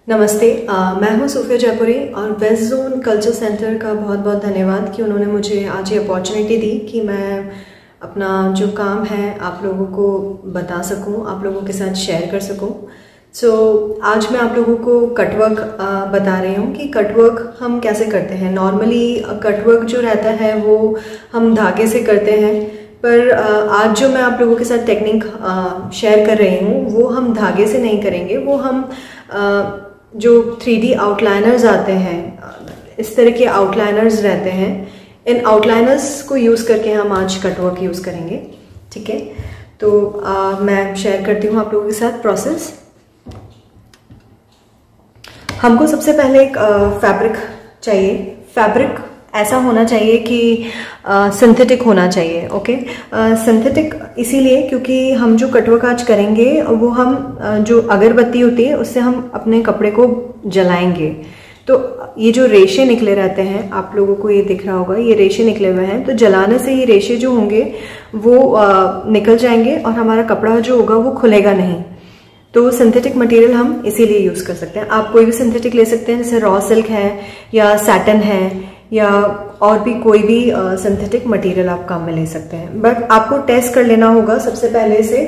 नमस्ते। मैं हूँ सूफिया जयपुरी और वेस्ट जोन कल्चर सेंटर का बहुत बहुत धन्यवाद कि उन्होंने मुझे आज ये अपॉर्चुनिटी दी कि मैं अपना जो काम है आप लोगों को बता सकूं, आप लोगों के साथ शेयर कर सकूं। आज मैं आप लोगों को कटवर्क बता रही हूँ कि कटवर्क हम कैसे करते हैं। नॉर्मली कटवर्क जो रहता है वो हम धागे से करते हैं, पर आज जो मैं आप लोगों के साथ टेक्निक शेयर कर रही हूँ वो हम धागे से नहीं करेंगे। वो हम जो 3D आउटलाइनर्स आते हैं, इस तरह के आउटलाइनर्स रहते हैं, इन आउटलाइनर्स को यूज़ करके हम आज कटवर्क यूज़ करेंगे। ठीक है, तो मैं शेयर करती हूँ आप लोगों के साथ प्रोसेस। हमको सबसे पहले एक फैब्रिक चाहिए। फैब्रिक ऐसा होना चाहिए कि सिंथेटिक होना चाहिए। ओके, सिंथेटिक इसीलिए क्योंकि हम जो कटवर्क आज करेंगे वो हम जो अगरबत्ती होती है उससे हम अपने कपड़े को जलाएंगे। तो ये जो रेशे निकले रहते हैं, आप लोगों को ये दिख रहा होगा, ये रेशे निकले हुए हैं, तो जलाने से ये रेशे जो होंगे वो निकल जाएंगे और हमारा कपड़ा जो होगा वो खुलेगा नहीं। तो सिंथेटिक मटेरियल हम इसीलिए यूज कर सकते हैं। आप कोई भी सिंथेटिक ले सकते हैं, जैसे रॉ सिल्क है या सैटन है या और भी कोई भी सिंथेटिक मटेरियल आप काम में ले सकते हैं। बट आपको टेस्ट कर लेना होगा सबसे पहले से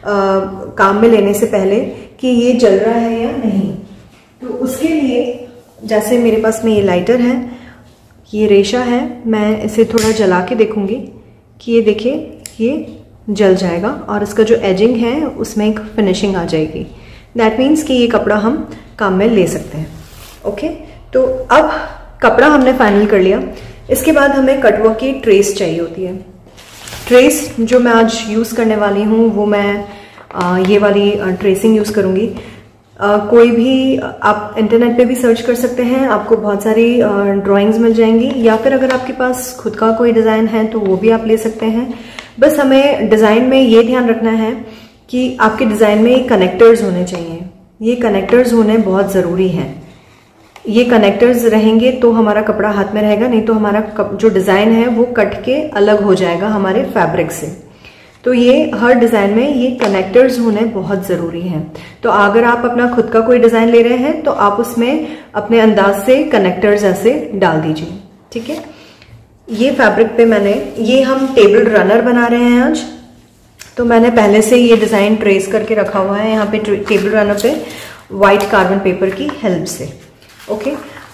काम में लेने से पहले कि ये जल रहा है या नहीं। तो उसके लिए जैसे मेरे पास में ये लाइटर है, ये रेशा है, मैं इसे थोड़ा जला के देखूंगी कि ये देखिए ये जल जाएगा और इसका जो एजिंग है उसमें एक फिनिशिंग आ जाएगी। दैट मीन्स कि ये कपड़ा हम काम में ले सकते हैं। ओके, तो अब कपड़ा हमने फाइनल कर लिया। इसके बाद हमें कटवर्क की ट्रेस चाहिए होती है। ट्रेस जो मैं आज यूज़ करने वाली हूँ वो मैं ये वाली ट्रेसिंग यूज़ करूँगी। कोई भी आप इंटरनेट पे भी सर्च कर सकते हैं, आपको बहुत सारी ड्राइंग्स मिल जाएंगी, या फिर अगर आपके पास खुद का कोई डिज़ाइन है तो वो भी आप ले सकते हैं। बस हमें डिज़ाइन में ये ध्यान रखना है कि आपके डिज़ाइन में कनेक्टर्स होने चाहिए। ये कनेक्टर्स होने बहुत ज़रूरी हैं। ये कनेक्टर्स रहेंगे तो हमारा कपड़ा हाथ में रहेगा, नहीं तो हमारा जो डिज़ाइन है वो कट के अलग हो जाएगा हमारे फैब्रिक से। तो ये हर डिज़ाइन में ये कनेक्टर्स होने बहुत ज़रूरी हैं। तो अगर आप अपना खुद का कोई डिज़ाइन ले रहे हैं तो आप उसमें अपने अंदाज से कनेक्टर्स ऐसे डाल दीजिए। ठीक है, ये फैब्रिक पे ये हम टेबल रनर बना रहे हैं आज, तो मैंने पहले से ये डिज़ाइन ट्रेस करके रखा हुआ है यहाँ पे टेबल रनर पे वाइट कार्बन पेपर की हेल्प से। ओके,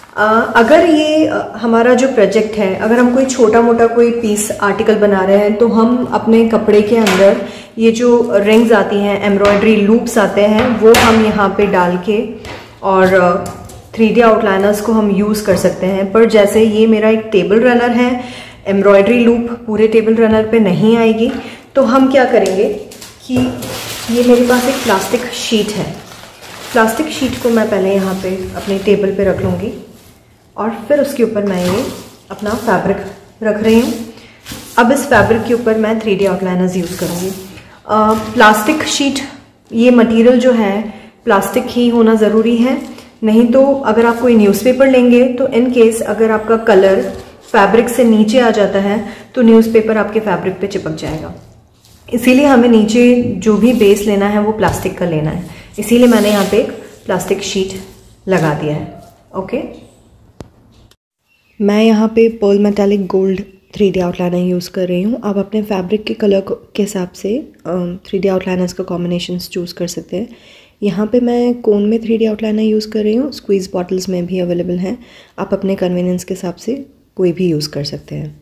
अगर ये हमारा जो प्रोजेक्ट है, अगर हम कोई छोटा मोटा कोई पीस आर्टिकल बना रहे हैं तो हम अपने कपड़े के अंदर ये जो रिंग्स आती हैं, एम्ब्रॉयडरी लूप्स आते हैं, वो हम यहाँ पे डाल के और 3D आउटलाइनर्स को हम यूज़ कर सकते हैं। पर जैसे ये मेरा एक टेबल रनर है, एम्ब्रॉयडरी लूप पूरे टेबल रनर पे नहीं आएगी, तो हम क्या करेंगे कि ये मेरे पास एक प्लास्टिक शीट है। प्लास्टिक शीट को मैं पहले यहाँ पे अपने टेबल पे रख लूँगी और फिर उसके ऊपर मैं ये अपना फैब्रिक रख रही हूँ। अब इस फैब्रिक के ऊपर मैं 3D आउटलाइनर्स यूज़ करूँगी। प्लास्टिक शीट, ये मटेरियल जो है प्लास्टिक ही होना ज़रूरी है, नहीं तो अगर आप कोई न्यूज़पेपर लेंगे तो इन केस अगर आपका कलर फैब्रिक से नीचे आ जाता है तो न्यूज़पेपर आपके फैब्रिक पे चिपक जाएगा। इसीलिए हमें नीचे जो भी बेस लेना है वो प्लास्टिक का लेना है, इसीलिए मैंने यहाँ पे एक प्लास्टिक शीट लगा दिया है। ओके, मैं यहाँ पे pearl metallic gold 3D outliner use कर रही हूँ। आप अपने फैब्रिक के कलर के हिसाब से 3D आउटलाइनर्स का कॉम्बिनेशंस चूज़ कर सकते हैं। यहाँ पे मैं कोन में 3D आउटलाइनर यूज़ कर रही हूँ, स्क्वीज़ बॉटल्स में भी अवेलेबल हैं। आप अपने कन्वीनियंस के हिसाब से कोई भी यूज़ कर सकते हैं।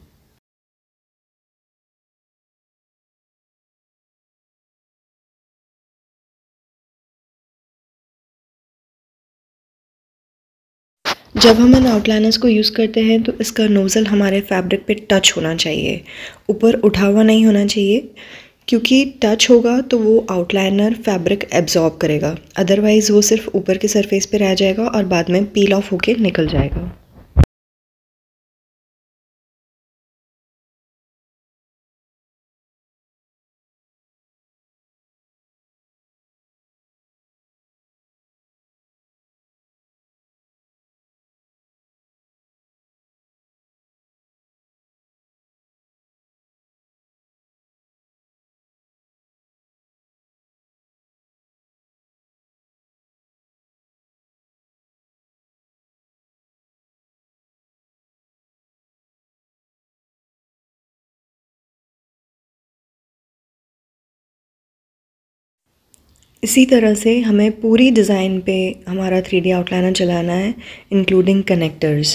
जब हम इन आउटलाइनर्स को यूज़ करते हैं तो इसका नोज़ल हमारे फैब्रिक पे टच होना चाहिए, ऊपर उठा हुआ नहीं होना चाहिए, क्योंकि टच होगा तो वो आउटलाइनर फैब्रिक एब्जॉर्ब करेगा, अदरवाइज़ वो सिर्फ ऊपर के सरफेस पे रह जाएगा और बाद में पील ऑफ होके निकल जाएगा। इसी तरह से हमें पूरी डिज़ाइन पे हमारा 3D आउटलाइनर चलाना है, इंक्लूडिंग कनेक्टर्स।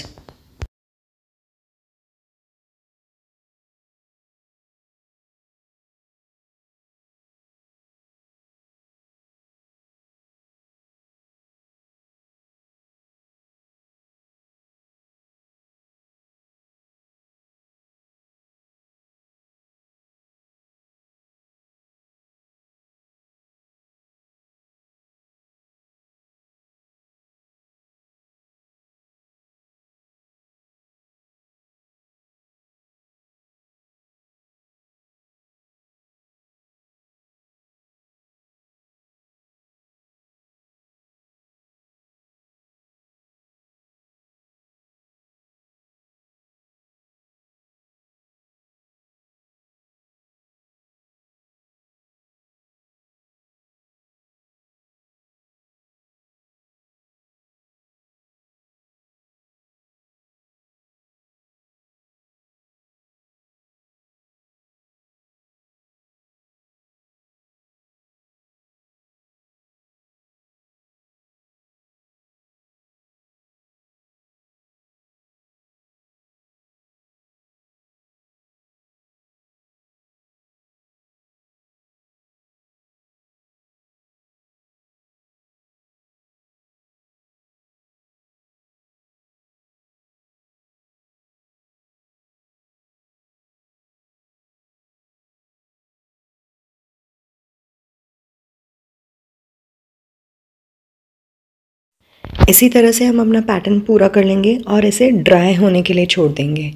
इसी तरह से हम अपना पैटर्न पूरा कर लेंगे और इसे ड्राई होने के लिए छोड़ देंगे।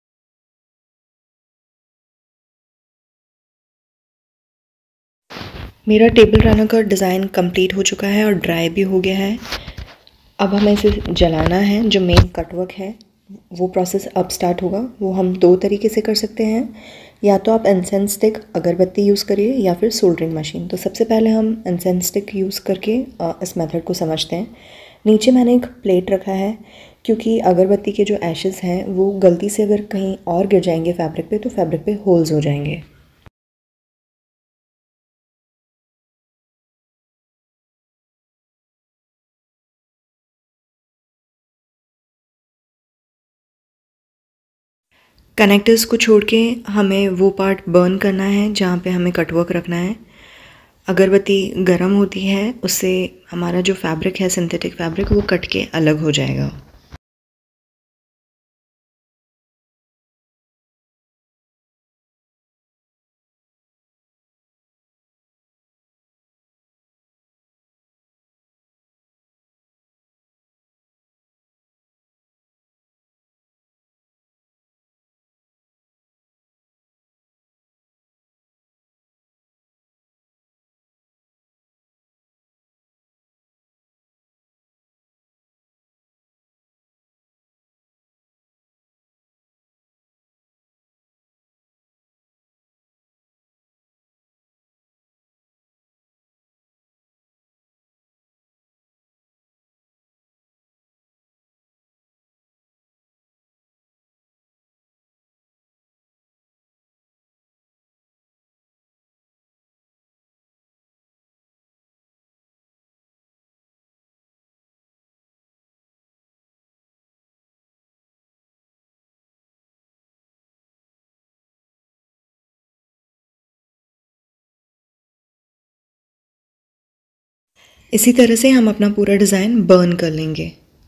मेरा टेबल रनर का डिज़ाइन कंप्लीट हो चुका है और ड्राई भी हो गया है। अब हमें इसे जलाना है। जो मेन कटवर्क है वो प्रोसेस अब स्टार्ट होगा। वो हम दो तरीके से कर सकते हैं, या तो आप इंसेंस स्टिक अगरबत्ती यूज़ करिए या फिर सोल्डरिंग मशीन। तो सबसे पहले हम इंसेंस स्टिक यूज़ करके इस मेथड को समझते हैं। नीचे मैंने एक प्लेट रखा है, क्योंकि अगरबत्ती के जो एशेज़ हैं वो गलती से अगर कहीं और गिर जाएंगे फैब्रिक पे तो फैब्रिक पे होल्स हो जाएंगे। कनेक्टर्स को छोड़ के हमें वो पार्ट बर्न करना है जहाँ पे हमें कटवर्क रखना है। अगरबत्ती गर्म होती है, उससे हमारा जो फैब्रिक है सिंथेटिक फैब्रिक वो कट के अलग हो जाएगा। इसी तरह से हम अपना पूरा डिज़ाइन बर्न कर लेंगे।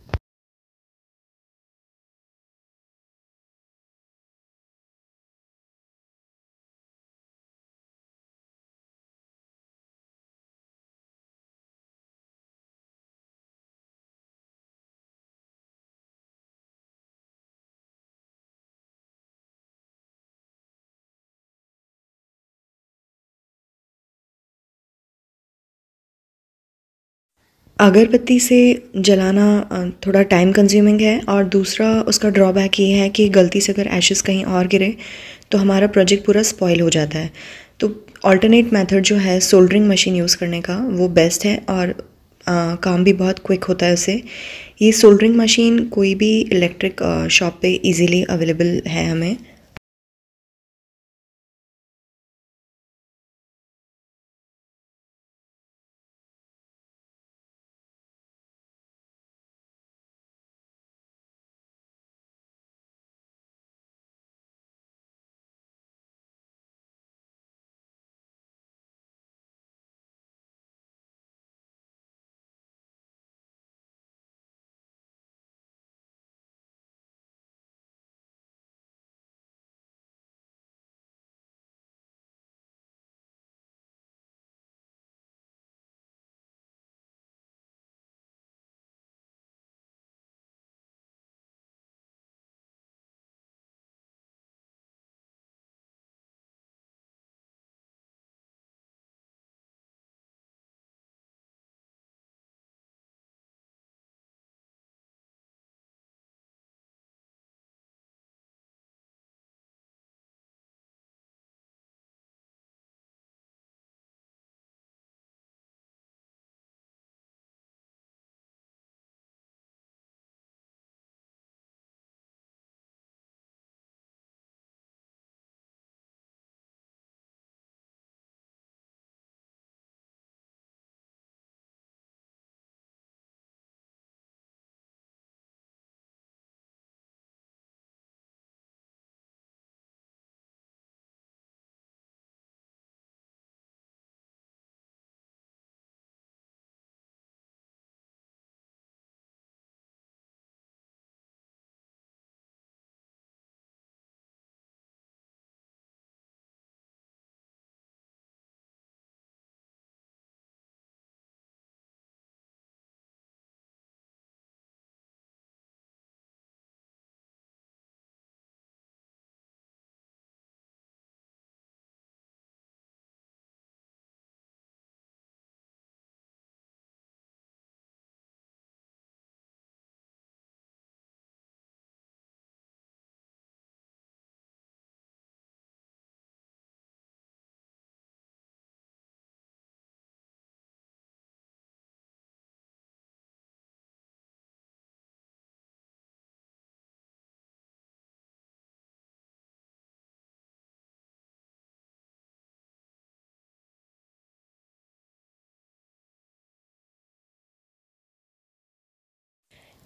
अगरबत्ती से जलाना थोड़ा टाइम कंज्यूमिंग है, और दूसरा उसका ड्रॉबैक ये है कि गलती से अगर एशेस कहीं और गिरे तो हमारा प्रोजेक्ट पूरा स्पॉइल हो जाता है। तो अल्टरनेट मेथड जो है सोल्डरिंग मशीन यूज़ करने का वो बेस्ट है, और काम भी बहुत क्विक होता है उससे। ये सोल्डरिंग मशीन कोई भी इलेक्ट्रिक शॉप पे इजीली अवेलेबल है हमें।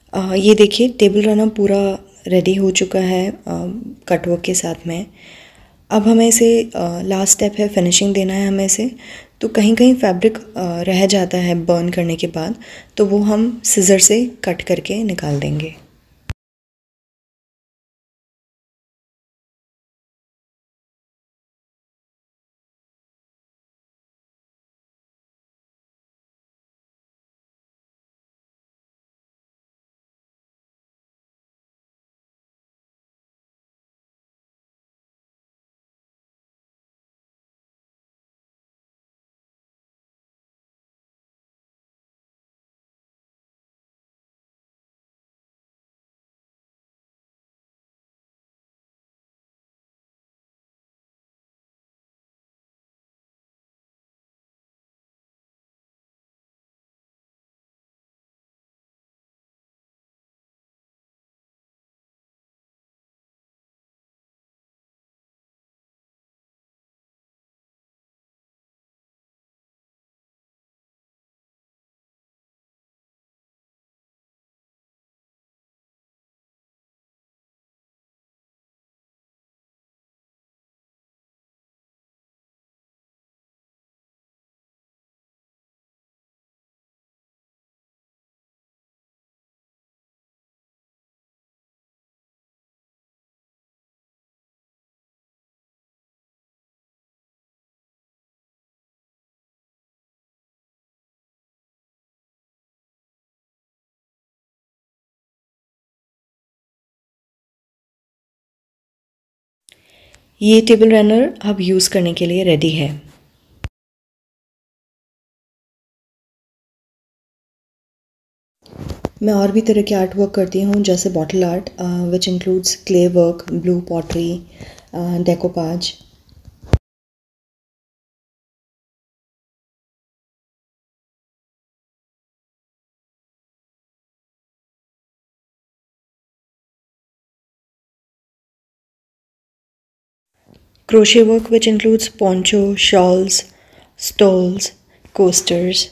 ये देखिए टेबल रनर पूरा रेडी हो चुका है कटवर्क के साथ में। अब हमें इसे लास्ट स्टेप है फिनिशिंग देना है हमें इसे। तो कहीं कहीं फैब्रिक रह जाता है बर्न करने के बाद, तो वो हम सिज़र से कट करके निकाल देंगे। ये टेबल रनर अब यूज़ करने के लिए रेडी है। मैं और भी तरह के आर्ट वर्क करती हूँ, जैसे bottle art which includes clay work, blue pottery, decoupage. Crochet work, which includes poncho, shawls, stoles, coasters,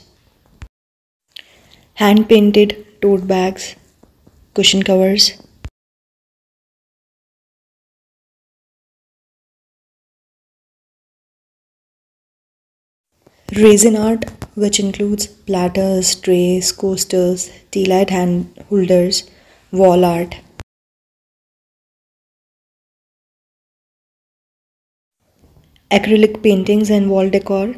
hand painted tote bags, cushion covers. Resin art, which includes platters, trays, coasters, tea light hand holders, wall art. Acrylic paintings and wall decor.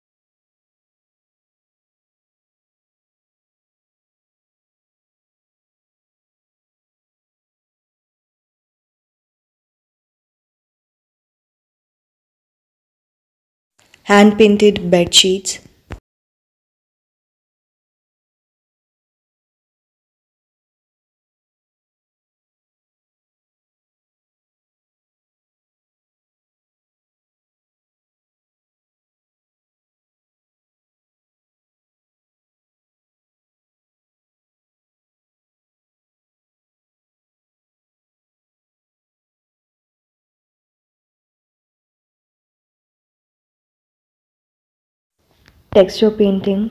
Hand painted bed sheets. Texture painting.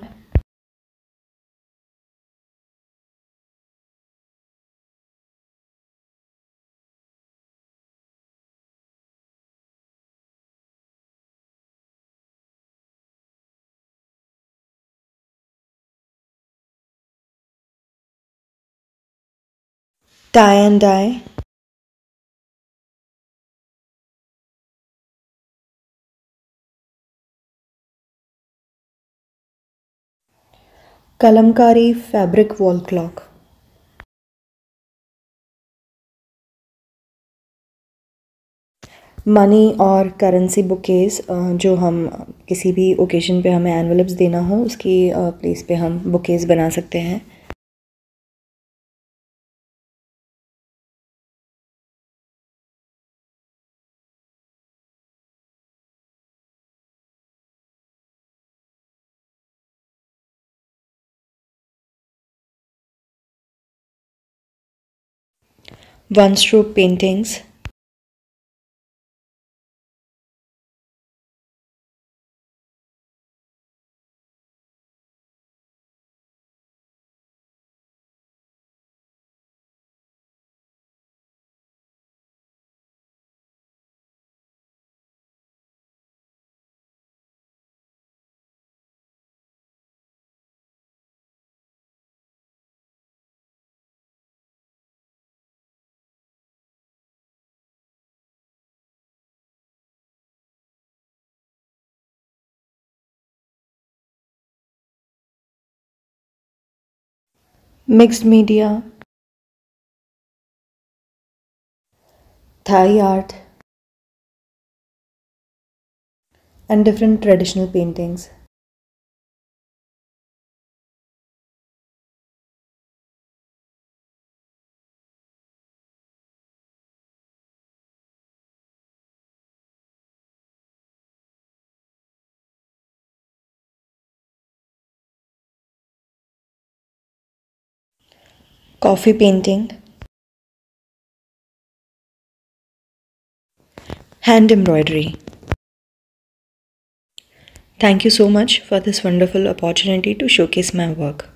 Tie and dye. Kalamkari fabric wall clock. Money और currency bouquets, जो हम किसी भी occasion पे हमें envelopes देना हो उसकी प्लेस पे हम बुकेज बना सकते हैं। One stroke paintings. mixed media, Thai art, and different traditional paintings. Coffee painting, hand embroidery. Thank you so much for this wonderful opportunity to showcase my work.